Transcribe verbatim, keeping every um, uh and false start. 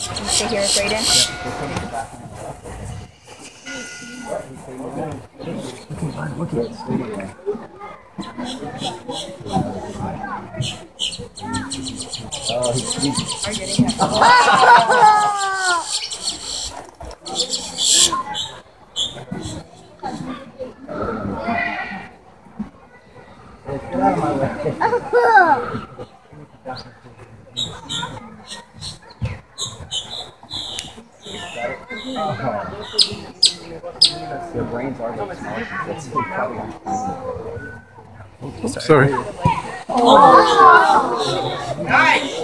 You stay here with Brayden? Oh, he's sweet. Are you getting it? Get out of my way. Their brains are like small. That's probably Sorry. oh. Nice!